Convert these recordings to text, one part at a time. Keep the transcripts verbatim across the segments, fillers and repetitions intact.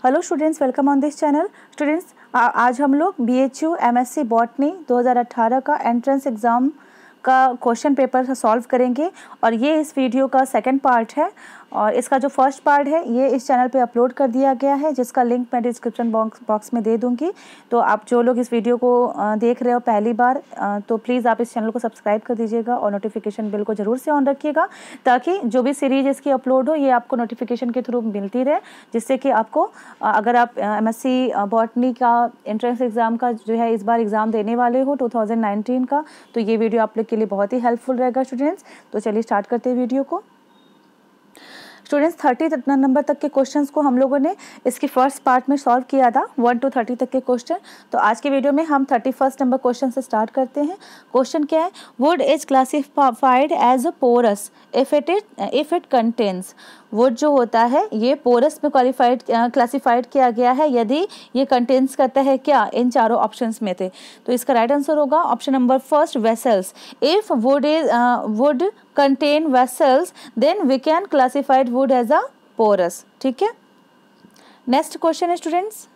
Hello students, welcome on this channel. Students, आज हम लोग B H U M S C botany दो हज़ार अठारह का एंट्रेंस एग्ज़ाम का क्वेश्चन पेपर सॉल्व करेंगे और ये इस वीडियो का सेकंड पार्ट है और इसका जो फर्स्ट पार्ट है ये इस चैनल पे अपलोड कर दिया गया है, जिसका लिंक मैं डिस्क्रिप्शन बॉक्स बॉक्स में दे दूंगी। तो आप जो लोग इस वीडियो को देख रहे हो पहली बार, तो प्लीज़ आप इस चैनल को सब्सक्राइब कर दीजिएगा और नोटिफिकेशन बिल को ज़रूर से ऑन रखिएगा, ताकि जो भी सीरीज इसकी अपलोड हो ये आपको नोटिफिकेशन के थ्रू मिलती रहे, जिससे कि आपको अगर आप एम एस सी बॉटनी का एंट्रेंस एग्ज़ाम का जो है इस बार एग्ज़ाम देने वाले हो टू थाउजेंड नाइनटीन का, तो ये वीडियो आप लोग के लिए बहुत ही हेल्पफुल रहेगा स्टूडेंट्स। तो चलिए स्टार्ट करते हैं वीडियो को। स्टूडेंट्स, थर्टी नंबर तक के क्वेश्चंस को हम लोगों ने इसकी फर्स्ट पार्ट में सॉल्व किया था, वन टू थर्टी तक के क्वेश्चन। तो आज के वीडियो में हम थर्टी फर्स्ट नंबर क्वेश्चन से स्टार्ट करते हैं। क्वेश्चन क्या है? Wood is classified as a porous if it is if it contains. Wood जो होता है ये पोरस में क्वालिफाइड क्लासिफाइड किया गया है यदि ये कंटेन्स करता है क्या इन चारों ऑप्शंस में थे। तो इसका राइट आंसर होगा option number first, vessels. If wood is wood contain vessels then we can classified wood as a porous. ठीक है, नेक्स्ट क्वेश्चन है students,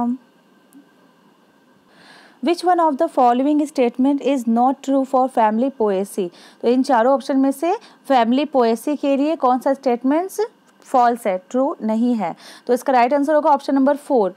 which one of the following statement is not true for family Poaceae. तो इन चारों option में से family Poaceae के लिए कौन सा स्टेटमेंट्स फॉल्स है, ट्रू नहीं है। तो इसका राइट आंसर होगा option number four,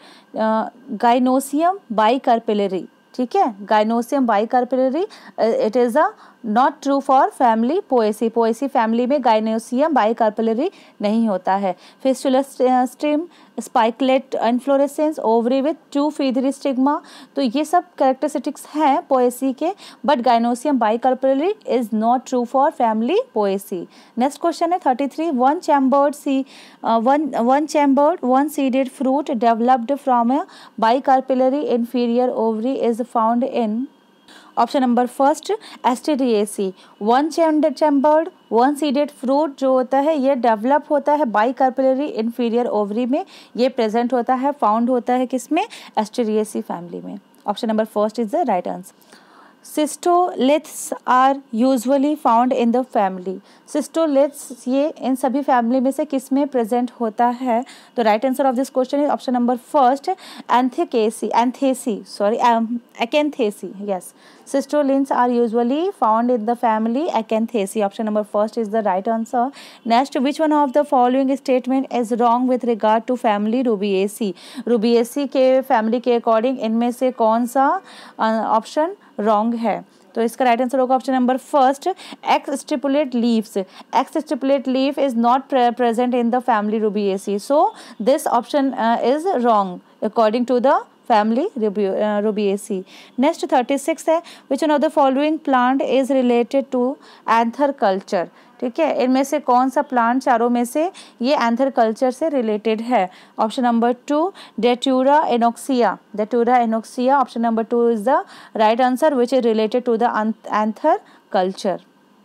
gynoecium bicarpellary. ठीक है, gynoecium bicarpellary it is a not true for family Poaceae. Poaceae family में गाइनोसियम बाइकार्पेलरी नहीं होता है। Fistulous stream, spikelet inflorescence, ovary with two feathery stigma, तो ये सब कैरेक्टरिस्टिक्स हैं पोएसी के, but gynoecium bicarpellary is not true for family Poaceae. Next question है thirty three, one chambered C one one chambered one seeded fruit developed from a bicarpellary inferior ovary is found in. Option number first, Asteraceae. One chambered one seeded fruit जो होता है ये develop होता है बाइकार्पेलरी inferior ovary में, ये present होता है, फाउंड होता है किसमें, एस्टेरिएसी फैमिली में। Option number first is the right answer. Cystoliths are usually found in the family. Cystoliths ये इन सभी फैमिली में से किस में प्रेजेंट होता है। तो right answer of this question is option number first, Anthecaceae Anthaceae sorry Acanthaceae. Yes, cystoliths are usually found in the family Acanthaceae. Option number first is the right answer. Next, which one of the following statement is wrong with regard to family Rubiaceae. Rubiaceae के family के according इनमें से कौन सा option wrong है। तो इसका right answer होगा option number first, exstipulate leaves. X stipulate leaf is not present in the family Rubiaceae, so this option is wrong according to the family Rubiaceae. Next thirty six है, which one of the following plant is related to anther culture. ठीक है, इनमें से कौन सा plant चारों में से ये एंथर कल्चर से रिलेटेड है। Option number two, Datura innoxia. Datura innoxia, option number two is the right answer, which is related to the anther culture.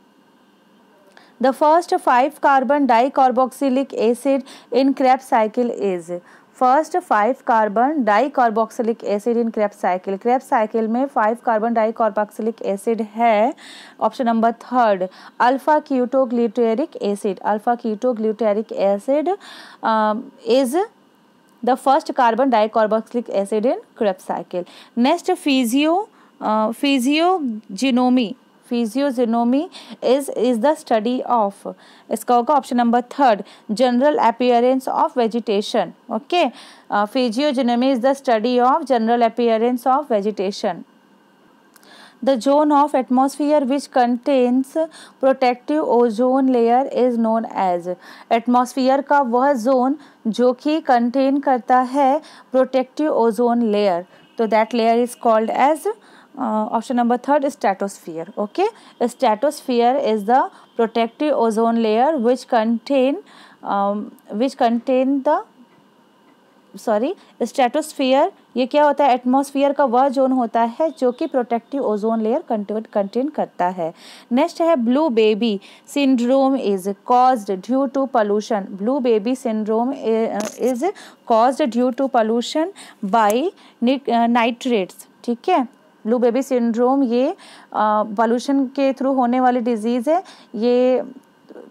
The first five carbon dicarboxylic acid in Krebs cycle is. First five carbon dicarboxylic acid in Krebs cycle. Krebs cycle में five carbon dicarboxylic acid है। Option number third, alpha ketoglutaric acid. Alpha ketoglutaric acid is the first carbon dicarboxylic acid in Krebs cycle. Next, physio physiognomy. Physiognomy is is the study of. इसका होगा option number third, general appearance of vegetation. Okay, physiognomy is the study of general appearance of vegetation. The zone of atmosphere which contains protective ozone layer is known as। Atmosphere का वह zone जो कि contain करता है protective ozone layer, तो that layer is called as option number third, stratosphere. Okay, stratosphere is the protective ozone layer which contain which contain the sorry stratosphere ये क्या होता है, एटमॉस्फियर का वह जोन होता है जो कि प्रोटेक्टिव ओजोन लेयर कंटेन करता है। नेक्स्ट है, blue baby syndrome is caused due to pollution. Blue baby syndrome is caused due to pollution by nitrates. ठीक है, ब्लू बेबी सिंड्रोम ये पोल्यूशन के थ्रू होने वाली डिजीज़ है। ये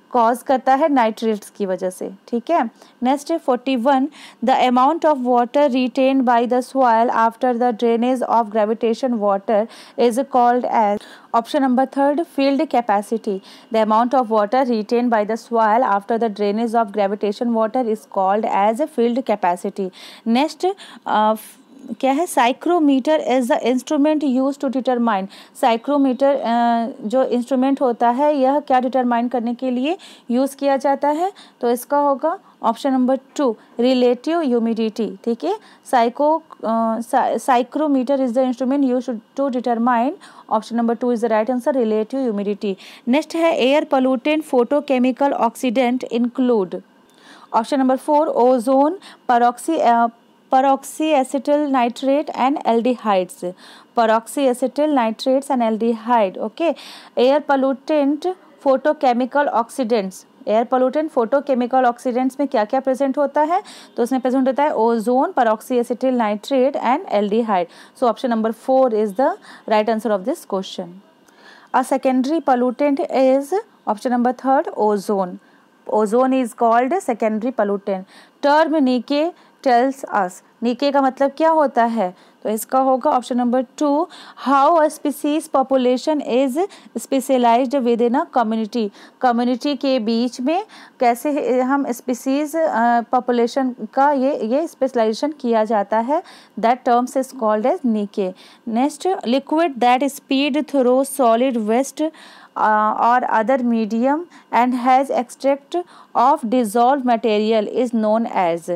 कॉज करता है नाइट्रेट्स की वजह से, ठीक है। नेक्स्ट है forty one, the amount of water retained by the soil after the drainage of gravitation water is called as, option number third, field capacity. The amount of water retained by the soil after the drainage of gravitation water is called as field capacity. Next क्या है, psychrometer is the instrument use to determine, psychrometer जो instrument होता है यह क्या determine करने के लिए यूज़ किया जाता है, तो इसका होगा option number two, relative humidity, ठीक है। Psycho psychrometer is the instrument use to determine, option number two is the right answer, relative humidity. Next है air pollutant photochemical oxidant include, option number four, ozone, peroxy peroxyacetyl nitrate and aldehydes, peroxyacetyl nitrates and aldehyde, okay। air pollutant photochemical oxidants, air pollutant photochemical oxidants में क्या क्या present होता है, तो उसमें present होता है ozone, peroxy nitrate and aldehyde. So option number four is the right answer of this question. A secondary pollutant is option number third, ozone. Ozone is called secondary pollutant. Term niche tells us, niche का मतलब क्या होता है, तो इसका होगा option number two, how a species population is specialised within a community, community के बीच में कैसे हम स्पीसीज पॉपुलेशन का ये ये स्पेशलाइजेशन किया जाता है, that terms is called as नीके। Next, liquid that speed through solid waste और other medium and has extract of dissolve material is known as,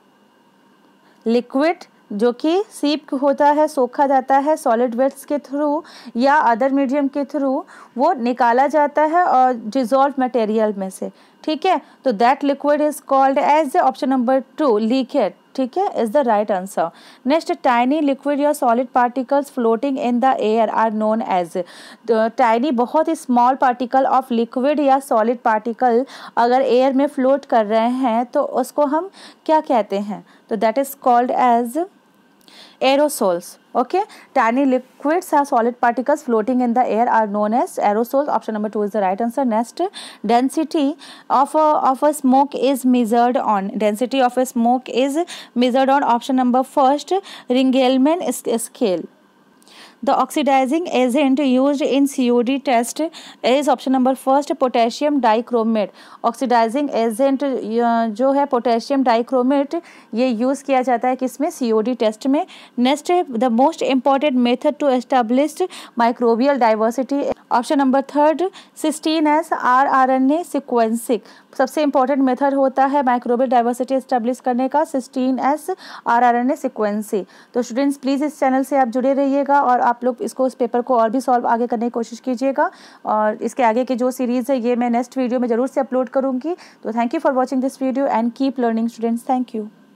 liquid जो कि सीप होता है, सोखा जाता है सॉलिड वेट्स के थ्रू या अदर मीडियम के थ्रू, वो निकाला जाता है और डिजॉल्व मटेरियल में से, ठीक है। तो that liquid is called as option number two, liquid, ठीक है, is the right answer. Next, tiny liquid या solid particles floating in the air are known as, tiny बहुत ही स्मॉल पार्टिकल ऑफ लिक्विड या सॉलिड पार्टिकल अगर air में float कर रहे हैं तो उसको हम क्या कहते हैं, तो that is called as aerosols, okay। tiny liquids or solid particles floating in the air are known as aerosols, option number two is the right answer। next, density of a, of a smoke is measured on, density of a smoke is measured on option number first, Ringelmann scale। The oxidizing agent used in C O D test is option number first, potassium dichromate। Oxidising agent जो है potassium dichromate, ये use किया जाता है किसमें, C O D test में। Next, the most important method to establish microbial diversity, option number third, sixteen S R R N A sequencing. सबसे important method होता है माइक्रोबियल डाइवर्सिटी एस्टेब्लिश करने का, sixteen S R R N A sequencing. तो students please इस channel से आप जुड़े रहिएगा और आप लोग इसको इस पेपर को और भी सॉल्व आगे करने की कोशिश कीजिएगा, और इसके आगे की जो सीरीज़ है ये मैं नेक्स्ट वीडियो में ज़रूर से अपलोड करूँगी। तो thank you for watching this video and keep learning students, thank you.